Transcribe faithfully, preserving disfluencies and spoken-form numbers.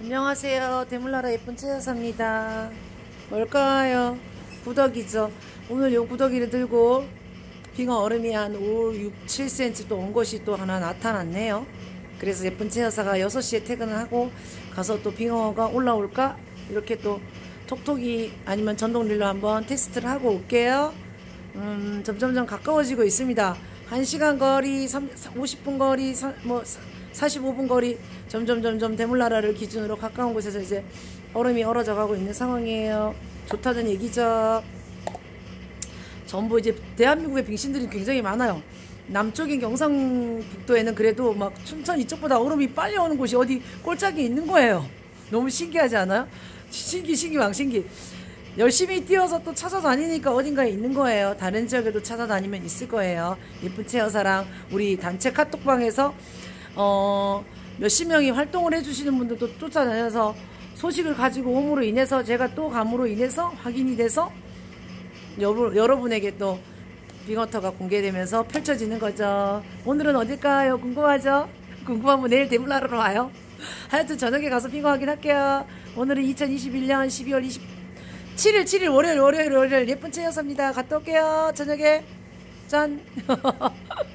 안녕하세요. 대물나라 예쁜 채여사입니다. 뭘까요? 구더기죠. 오늘 요 구더기를 들고 빙어 얼음이 한 오, 육, 칠 센티미터 또 온 것이 또 하나 나타났네요. 그래서 예쁜 채여사가 여섯 시에 퇴근을 하고 가서 또 빙어가 올라올까? 이렇게 또 톡톡이 아니면 전동릴로 한번 테스트를 하고 올게요. 음, 점점점 가까워지고 있습니다. 한 시간 거리, 오십 분 거리, 뭐 사십오 분 거리, 점점 점점 대물나라를 기준으로 가까운 곳에서 이제 얼음이 얼어져 가고 있는 상황이에요. 좋다는 얘기죠. 전부 이제 대한민국의 빙신들이 굉장히 많아요. 남쪽인 경상북도에는 그래도 막 춘천 이쪽보다 얼음이 빨리 오는 곳이 어디 꼴짝이 있는 거예요. 너무 신기하지 않아요? 신기 신기 왕신기. 열심히 뛰어서 또 찾아다니니까 어딘가에 있는 거예요. 다른 지역에도 찾아다니면 있을 거예요. 예쁜 채여사랑 우리 단체 카톡방에서 어, 몇십 명이 활동을 해주시는 분들도 쫓아다녀서 소식을 가지고 옴으로 인해서 제가 또 감으로 인해서 확인이 돼서 여러, 여러분에게 또 빙어터가 공개되면서 펼쳐지는 거죠. 오늘은 어딜까요? 궁금하죠? 궁금하면 내일 대물나라로 와요. 하여튼 저녁에 가서 빙어 확인할게요. 오늘은 이천이십일 년 십이월 이십칠일 칠일 월요일 월요일 월요일 예쁜 채여사입니다. 갔다 올게요. 저녁에 짠.